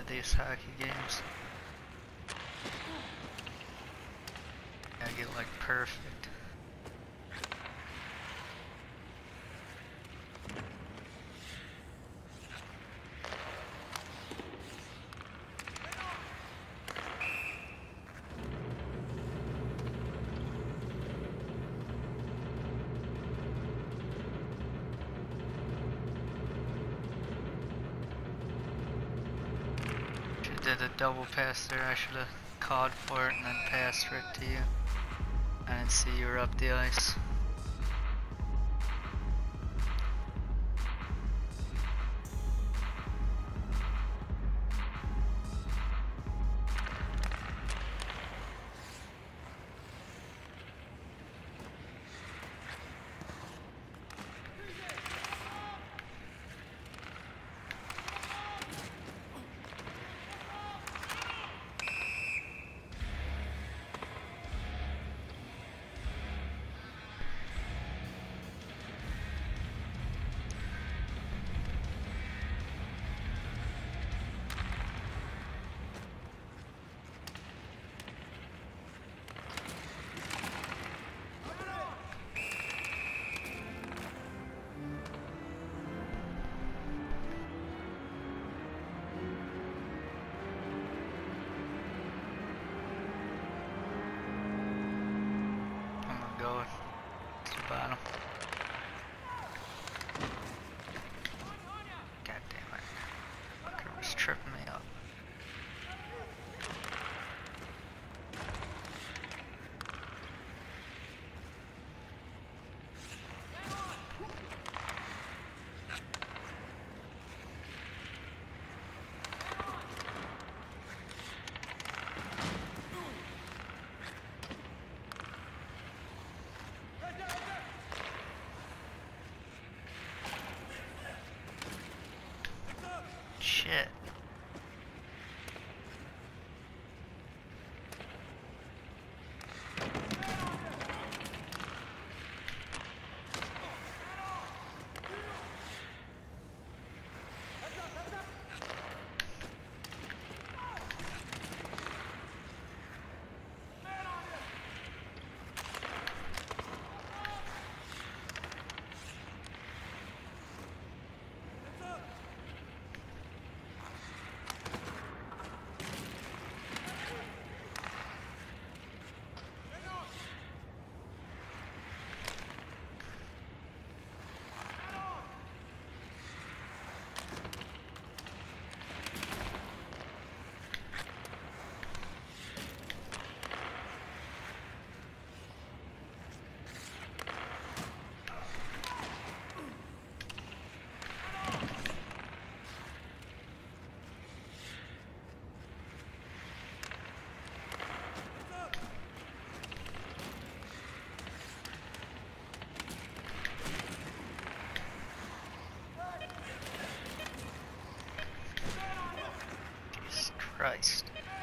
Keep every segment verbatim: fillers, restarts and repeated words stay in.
of these hockey games. Gotta get like perfect. Did a double pass there. I should have called for it and then passed it to you. I didn't see you were up the ice. Going to the bottom. God damn it. Fucker was tripping me up. Shit. Christ.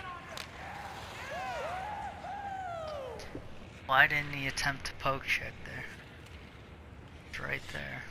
Why didn't he attempt to poke check there? It's right there.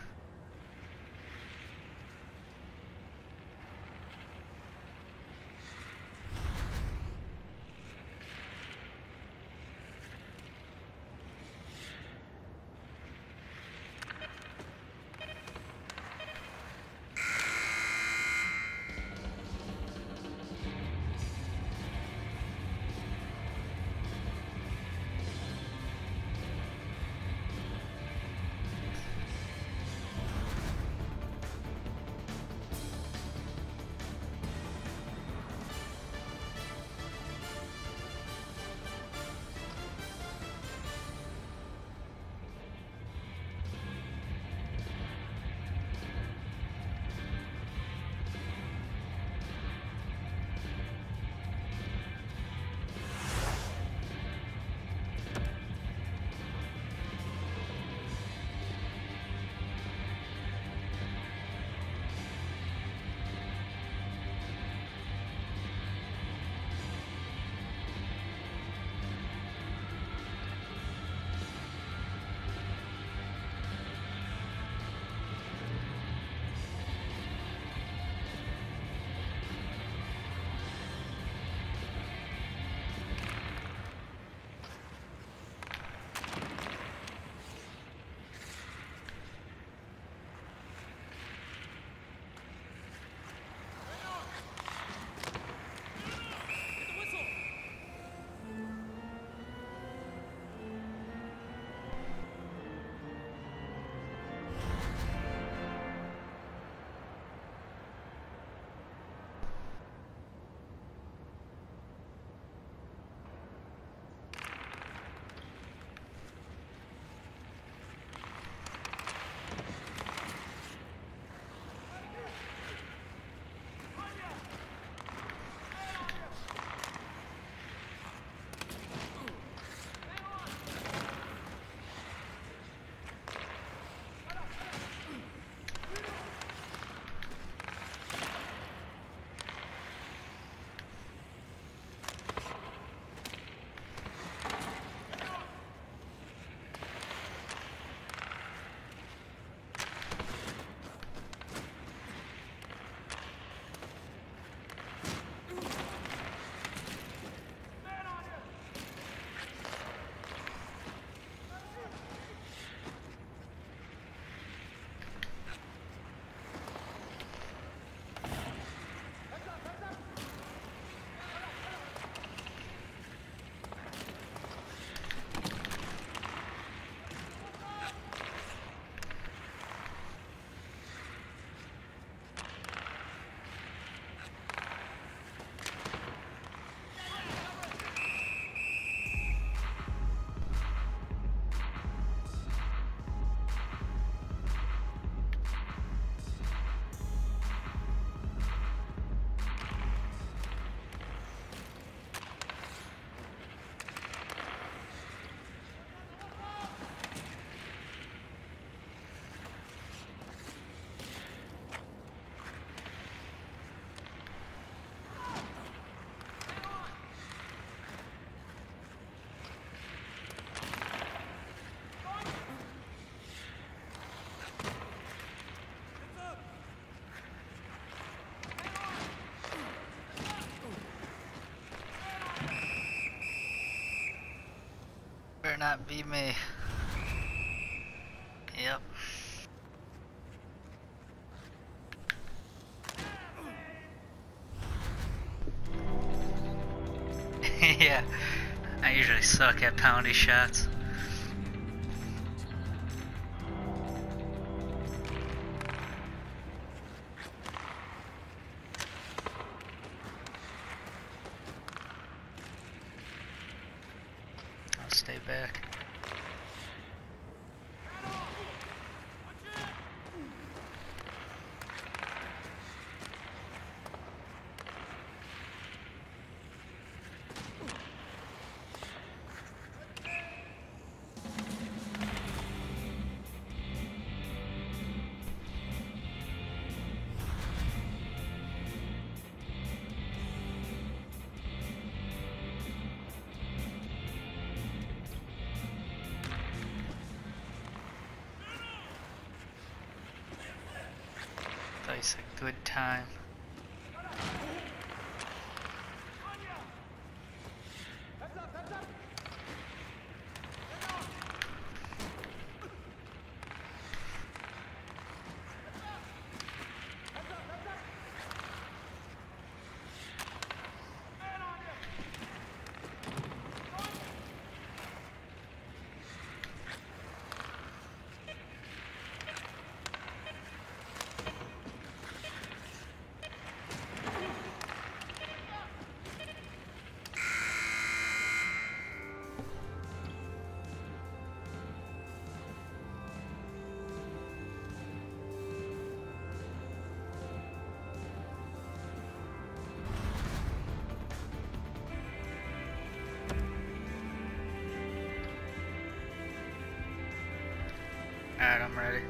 not be me. Yep. Yeah, I usually suck at poundy shots. I'll stay back. It's a good time. Alright, I'm ready.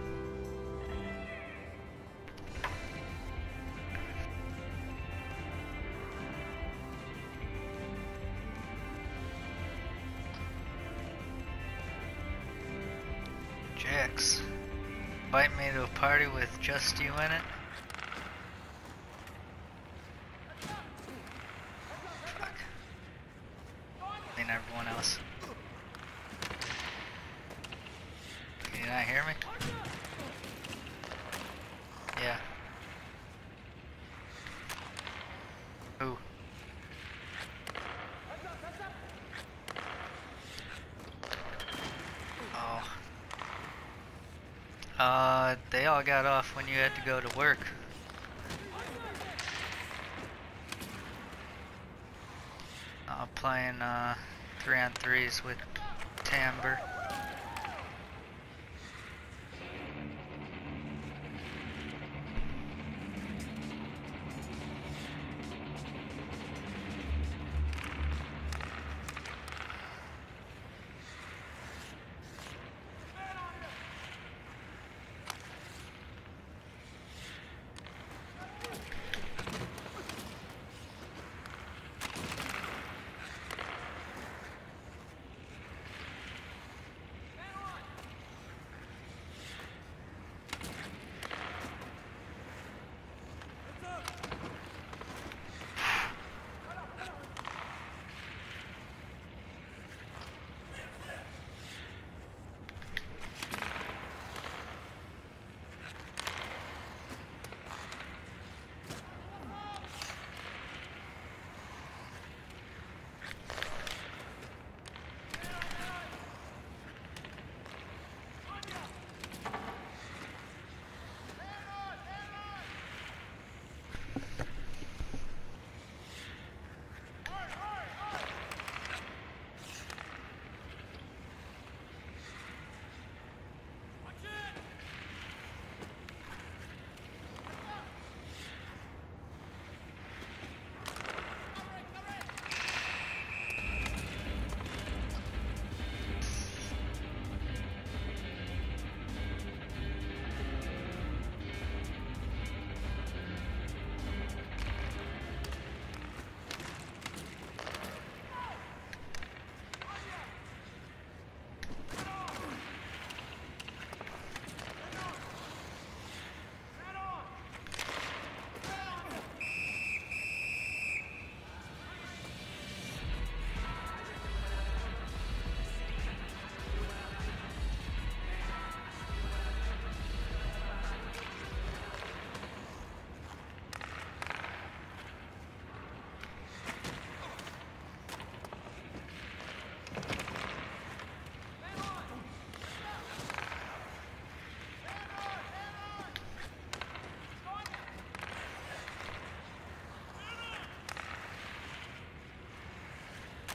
Jax, invite me to a party with just you in it? Fuck. I mean everyone else. Can you not hear me? Yeah. Who? Oh. Uh, they all got off when you had to go to work. I'm playing uh, three on threes with Timber.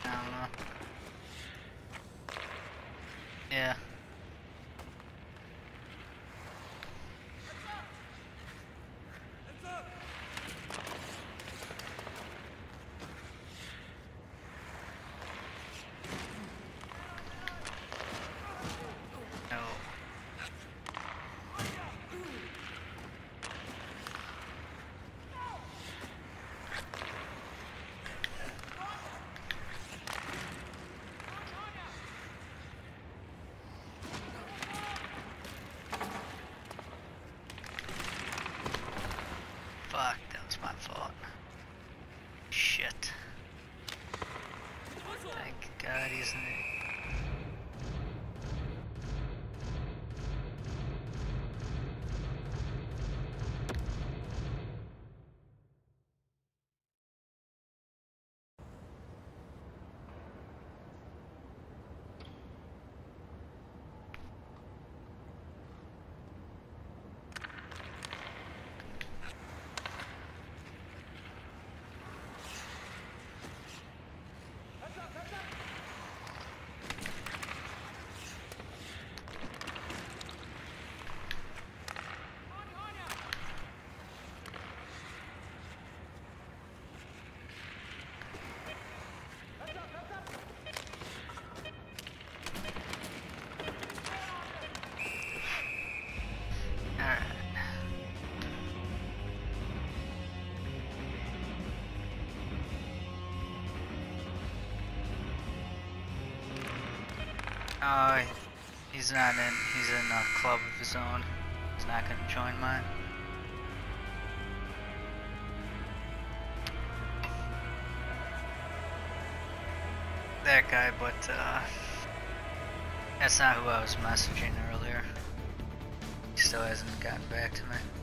I don't know. Yeah. No. Fuck, that was my fault. Shit. Thank God he's in it. Oh, he's not in, he's in a club of his own. He's not gonna join mine. That guy, but uh, that's not who I was messaging earlier. He still hasn't gotten back to me.